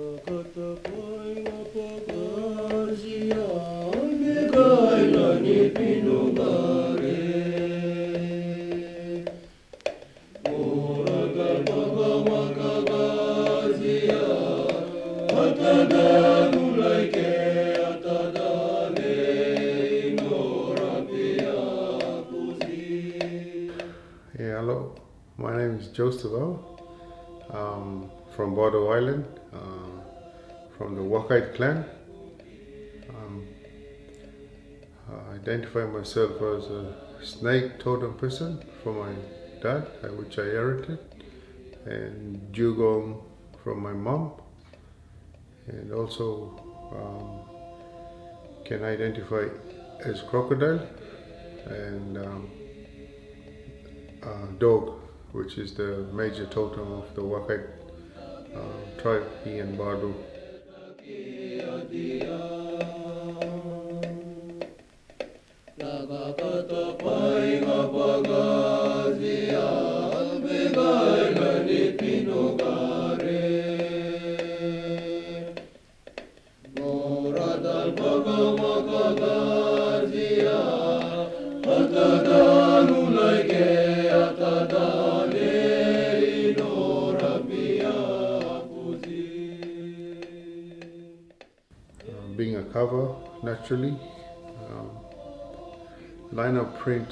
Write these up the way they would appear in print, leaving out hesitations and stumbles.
Yeah, hello. My name is Joseph. From Badu Island, from the Wakite clan. Um, I identify myself as a snake totem person from my dad, which I inherited, and dugong from my mom, and also can identify as crocodile and dog, which is the major totem of the Wakite tribe here in Badu. Being a cover, naturally, lino print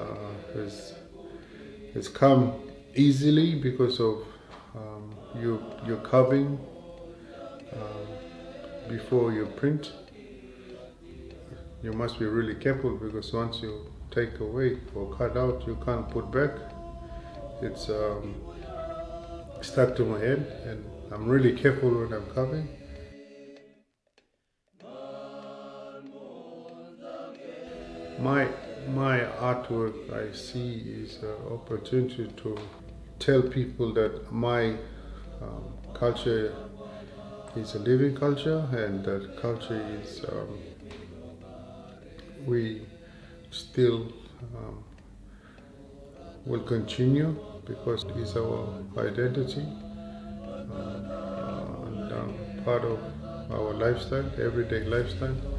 has come easily because of your carving before you print. You must be really careful because once you take away or cut out, you can't put back. It's stuck to my head, and I'm really careful when I'm carving. My artwork, I see, is an opportunity to tell people that my culture is a living culture, and that culture is we still will continue because it is our identity and part of our lifestyle, everyday lifestyle.